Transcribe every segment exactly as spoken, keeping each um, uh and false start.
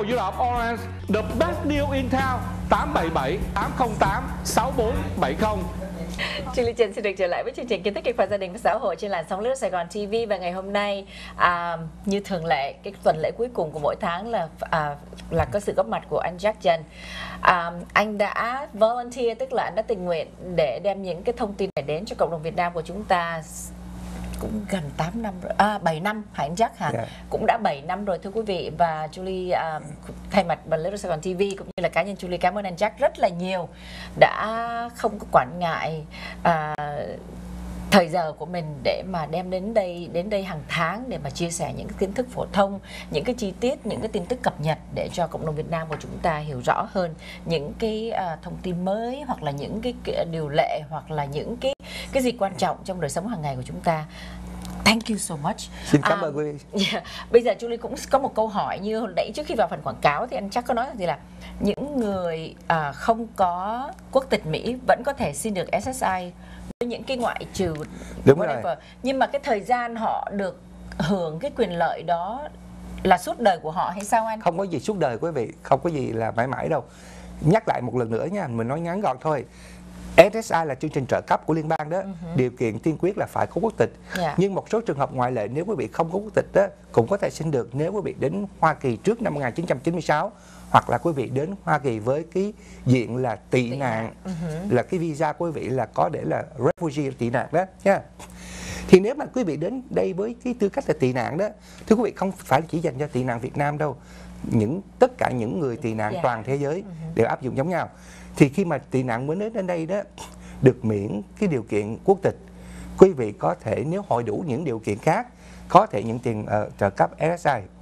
hội Dữ Lộn Orange, the best deal in town. Tám bảy bảy tám không tám sáu bốn bảy không. Julie Trần xin được trở lại với chương trình Kiến thức kịch bản gia đình và xã hội trên làn sóng Lướt Sài Gòn ti vi. Và ngày hôm nay à, như thường lệ, cái tuần lễ cuối cùng của mỗi tháng là à, là có sự góp mặt của anh Jack Trần. À, anh đã volunteer, tức là anh đã tình nguyện để đem những cái thông tin này đến cho cộng đồng Việt Nam của chúng ta cũng gần tám năm rồi, à, bảy năm hả anh Jack hả? Yeah. Cũng đã bảy năm rồi thưa quý vị. Và Julie uh, thay mặt ban Little Sài Gòn ti vi cũng như là cá nhân Julie cảm ơn anh Jack rất là nhiều, đã không có quản ngại uh, thời giờ của mình để mà đem đến đây đến đây hàng tháng để mà chia sẻ những cái kiến thức phổ thông, những cái chi tiết, những cái tin tức cập nhật để cho cộng đồng Việt Nam của chúng ta hiểu rõ hơn những cái uh, thông tin mới, hoặc là những cái, cái điều lệ, hoặc là những cái cái gì quan trọng trong đời sống hàng ngày của chúng ta. Thank you so much. Xin cảm ơn quý vị. Yeah. Bây giờ Julie cũng có một câu hỏi như hồi nãy trước khi vào phần quảng cáo thì anh chắc có nói là gì là những người à, không có quốc tịch Mỹ vẫn có thể xin được ét ét i với những cái ngoại trừ Đúng whatever. rồi. Nhưng mà cái thời gian họ được hưởng cái quyền lợi đó là suốt đời của họ hay sao anh? Không có gì suốt đời quý vị, không có gì là mãi mãi đâu. Nhắc lại một lần nữa nha, mình nói ngắn gọn thôi. ét ét i là chương trình trợ cấp của liên bang đó, uh-huh. điều kiện tiên quyết là phải có quốc tịch. Yeah. Nhưng một số trường hợp ngoại lệ, nếu quý vị không có quốc tịch đó, cũng có thể xin được nếu quý vị đến Hoa Kỳ trước năm một nghìn chín trăm chín mươi sáu, hoặc là quý vị đến Hoa Kỳ với cái diện là tị, tị nạn, uh-huh. là cái visa của quý vị là có để là refugee, tị nạn đó nha. Thì nếu mà quý vị đến đây với cái tư cách là tị nạn đó, thưa quý vị, không phải chỉ dành cho tị nạn Việt Nam đâu, những tất cả những người tị nạn yeah. toàn thế giới uh-huh. đều áp dụng giống nhau. Thì khi mà tị nạn mới đến đến đây đó, được miễn cái điều kiện quốc tịch, quý vị có thể nếu hội đủ những điều kiện khác có thể nhận tiền uh, trợ cấp ét ét i.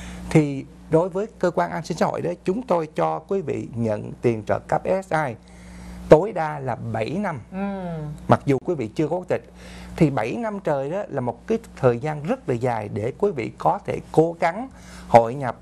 Thì đối với cơ quan an sinh xã hội đó, chúng tôi cho quý vị nhận tiền trợ cấp ét ét i tối đa là bảy năm. Ừ. Mặc dù quý vị chưa có quốc tịch, thì bảy năm trời đó là một cái thời gian rất là dài để quý vị có thể cố gắng hội nhập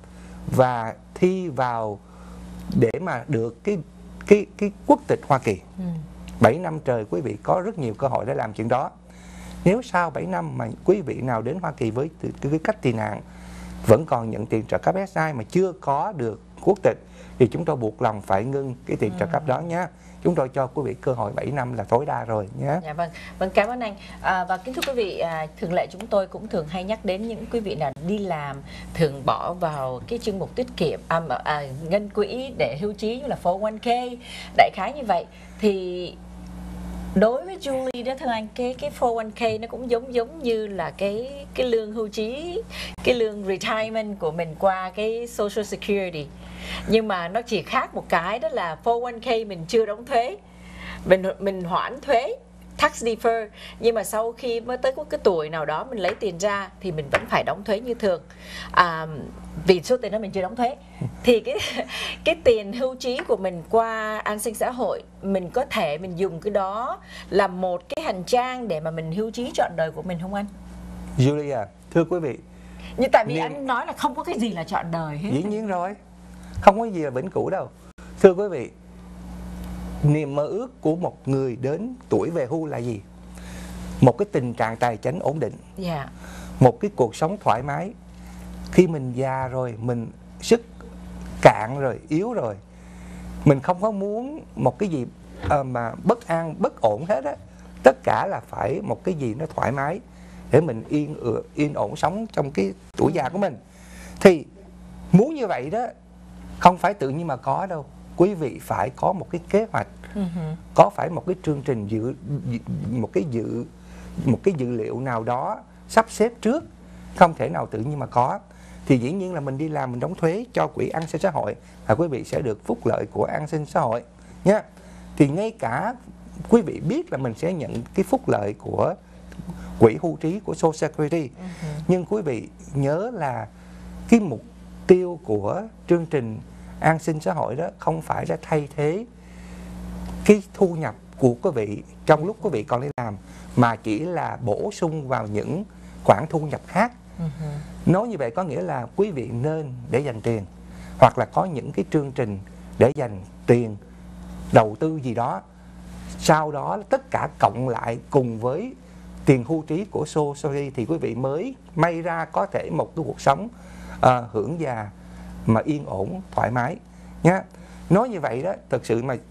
và thi vào để mà được cái cái cái quốc tịch Hoa Kỳ. Ừ. bảy năm trời quý vị có rất nhiều cơ hội để làm chuyện đó. Nếu sau bảy năm mà quý vị nào đến Hoa Kỳ với cái cách tị nạn vẫn còn nhận tiền trợ cấp ét ét i mà chưa có được quốc tịch, thì chúng tôi buộc lòng phải ngưng cái tiền ừ. trợ cấp đó nhé. Chúng tôi cho quý vị cơ hội bảy năm là tối đa rồi nhé. Dạ vâng, vâng cảm ơn anh. À, và kính thưa quý vị, à, thường lệ chúng tôi cũng thường hay nhắc đến những quý vị nào đi làm thường bỏ vào cái chương mục tiết kiệm, à, à, ngân quỹ để hưu trí như là four oh one k, đại khái như vậy. Thì đối với Julie đó thưa anh, cái cái four oh one k nó cũng giống giống như là cái cái lương hưu trí, cái lương retirement của mình qua cái Social Security. Nhưng mà nó chỉ khác một cái, đó là four oh one k mình chưa đóng thuế, mình mình hoãn thuế, tax defer, nhưng mà sau khi mới tới một cái tuổi nào đó mình lấy tiền ra thì mình vẫn phải đóng thuế như thường, à, vì số tiền đó mình chưa đóng thuế. Thì cái cái tiền hưu trí của mình qua an sinh xã hội, mình có thể mình dùng cái đó làm một cái hành trang để mà mình hưu trí trọn đời của mình không anh? Julia, thưa quý vị, nhưng tại vì niềm... anh nói là không có cái gì là trọn đời hết. Dĩ nhiên rồi, không có gì là vĩnh cửu đâu. Thưa quý vị, niềm mơ ước của một người đến tuổi về hưu là gì? Một cái tình trạng tài chính ổn định, yeah. một cái cuộc sống thoải mái. Khi mình già rồi, mình sức cạn rồi, yếu rồi, mình không có muốn một cái gì uh, mà bất an, bất ổn hết á. Tất cả là phải một cái gì nó thoải mái để mình yên yên ổn sống trong cái tuổi già của mình. Thì muốn như vậy đó, không phải tự nhiên mà có đâu. Quý vị phải có một cái kế hoạch, uh-huh. có phải một cái chương trình dự, một cái dự, một cái dữ liệu nào đó sắp xếp trước, không thể nào tự nhiên mà có. Thì dĩ nhiên là mình đi làm, mình đóng thuế cho quỹ an sinh xã hội, và quý vị sẽ được phúc lợi của an sinh xã hội nhé. Thì ngay cả quý vị biết là mình sẽ nhận cái phúc lợi của quỹ hưu trí của Social Security, uh-huh. nhưng quý vị nhớ là cái mục tiêu của chương trình an sinh xã hội đó không phải là thay thế cái thu nhập của quý vị trong lúc quý vị còn đi làm, mà chỉ là bổ sung vào những khoản thu nhập khác. Uh-huh. Nói như vậy có nghĩa là quý vị nên để dành tiền, hoặc là có những cái chương trình để dành tiền đầu tư gì đó, sau đó tất cả cộng lại cùng với tiền hưu trí của Social Security thì quý vị mới may ra có thể một cái cuộc sống uh, hưởng già mà yên ổn, thoải mái nhá. Nói như vậy đó, thực sự mà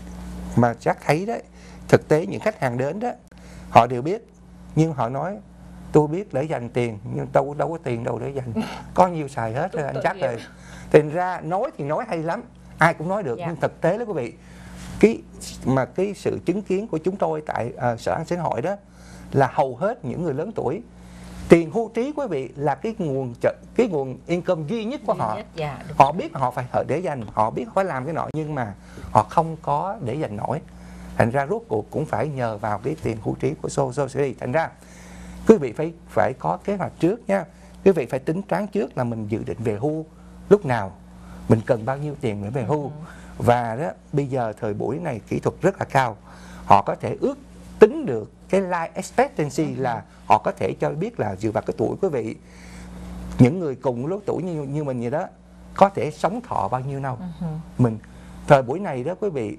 mà Jack thấy đấy, thực tế những khách hàng đến đó, họ đều biết, nhưng họ nói tôi biết để dành tiền, nhưng đâu đâu có tiền đâu để dành, có nhiêu xài hết rồi anh Jack rồi. Thành ra nói thì nói hay lắm, ai cũng nói được, yeah. nhưng thực tế đó quý vị, cái mà cái sự chứng kiến của chúng tôi tại uh, Sở An sinh xã hội đó là hầu hết những người lớn tuổi, tiền hưu trí quý vị là cái nguồn cái nguồn income duy nhất của duy họ. Nhất, dạ, họ biết họ phải để dành, họ biết họ phải làm cái nọ, nhưng mà họ không có để dành nổi. Thành ra rốt cuộc cũng phải nhờ vào cái tiền hưu trí của Social Security. Thành ra quý vị phải phải có kế hoạch trước nha. Quý vị phải tính toán trước là mình dự định về hưu lúc nào, mình cần bao nhiêu tiền để về hưu. Ừ. Và đó bây giờ thời buổi này kỹ thuật rất là cao, họ có thể ước tính được cái life expectancy, ừ. là họ có thể cho biết là dựa vào cái tuổi quý vị, những người cùng lứa tuổi như như mình vậy đó có thể sống thọ bao nhiêu lâu. Ừ. Mình thời buổi này đó quý vị,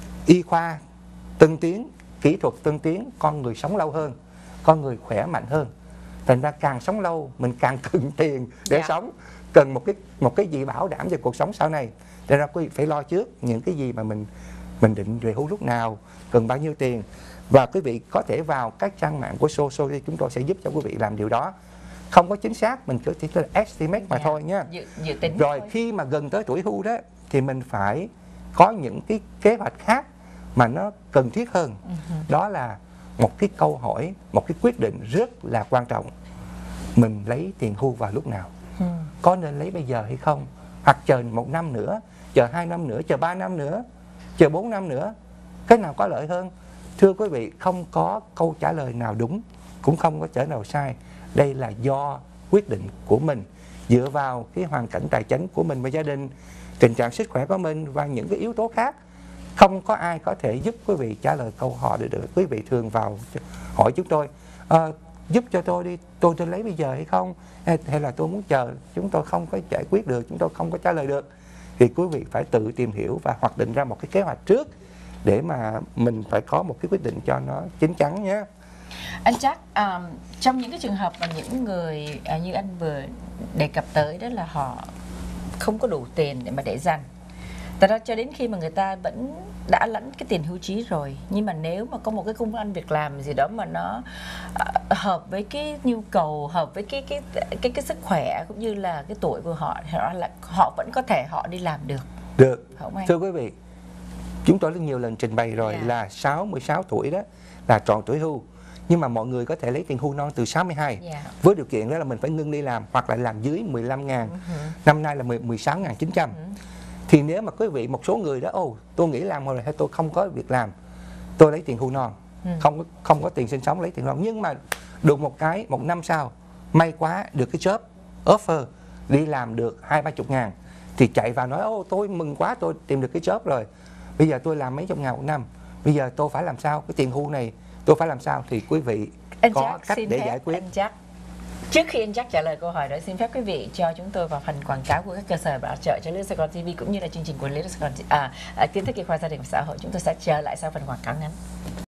y khoa tân tiến, kỹ thuật tân tiến, con người sống lâu hơn, con người khỏe mạnh hơn. Thành ra càng sống lâu mình càng cần tiền để yeah. sống, cần một cái một cái gì bảo đảm cho cuộc sống sau này. Thành ra quý vị phải lo trước những cái gì mà mình mình định về hưu lúc nào, cần bao nhiêu tiền. Và quý vị có thể vào các trang mạng của Social, chúng tôi sẽ giúp cho quý vị làm điều đó. Không có chính xác, mình chỉ là estimate mà yeah. thôi nha. Dự, dự tính rồi thôi. Khi mà gần tới tuổi hưu đó thì mình phải có những cái kế hoạch khác mà nó cần thiết hơn. Uh-huh. Đó là một cái câu hỏi, một cái quyết định rất là quan trọng. Mình lấy tiền hưu vào lúc nào? Uh-huh. Có nên lấy bây giờ hay không? Hoặc chờ một năm nữa, chờ hai năm nữa, chờ ba năm nữa, chờ bốn năm nữa? Cái nào có lợi hơn? Thưa quý vị, không có câu trả lời nào đúng, cũng không có trả lời nào sai. Đây là do quyết định của mình, dựa vào cái hoàn cảnh tài chính của mình và gia đình, tình trạng sức khỏe của mình và những cái yếu tố khác. Không có ai có thể giúp quý vị trả lời câu hỏi được. Quý vị thường vào hỏi chúng tôi, à, giúp cho tôi đi, tôi nên lấy bây giờ hay không, hay, hay là tôi muốn chờ. Chúng tôi không có giải quyết được, chúng tôi không có trả lời được. Thì quý vị phải tự tìm hiểu và hoạch định ra một cái kế hoạch trước để mà mình phải có một cái quyết định cho nó chín chắn nhé. Anh Jack, um, trong những cái trường hợp mà những người uh, như anh vừa đề cập tới đó là họ không có đủ tiền để mà để dành, thật ra cho đến khi mà người ta vẫn đã lãnh cái tiền hưu trí rồi, nhưng mà nếu mà có một cái công ăn việc làm gì đó mà nó uh, hợp với cái nhu cầu, hợp với cái cái cái cái sức khỏe cũng như là cái tuổi của họ, họ là họ vẫn có thể họ đi làm được. Được. Thưa quý vị, chúng tôi đã nhiều lần trình bày rồi, yeah. là sáu mươi sáu tuổi đó là tròn tuổi hưu. Nhưng mà mọi người có thể lấy tiền hưu non từ sáu mươi hai, yeah. với điều kiện đó là mình phải ngưng đi làm hoặc là làm dưới mười lăm ngàn. Uh-huh. Năm nay là mười sáu nghìn chín trăm. Uh-huh. Thì nếu mà quý vị, một số người đó, ồ, tôi nghỉ làm rồi hay tôi không có việc làm, tôi lấy tiền hưu non, uh-huh. không, không có tiền sinh sống, lấy tiền non. Nhưng mà được một cái, một năm sau, may quá được cái job offer, đi làm được hai ba chục ngàn, thì chạy vào nói, ô, tôi mừng quá, tôi tìm được cái job rồi. Bây giờ tôi làm mấy chục ngàn một năm, bây giờ tôi phải làm sao, cái tiền hưu này tôi phải làm sao? Thì quý vị anh có Jack, cách để phép, giải quyết. Anh Jack, trước khi anh Jack trả lời câu hỏi đó, xin phép quý vị cho chúng tôi vào phần quảng cáo của các cơ sở bảo trợ cho Little Sài Gòn ti vi cũng như là chương trình của Little Sài Gòn, à, à, kiến thức y khoa gia đình và xã hội. Chúng tôi sẽ trở lại sau phần quảng cáo ngắn.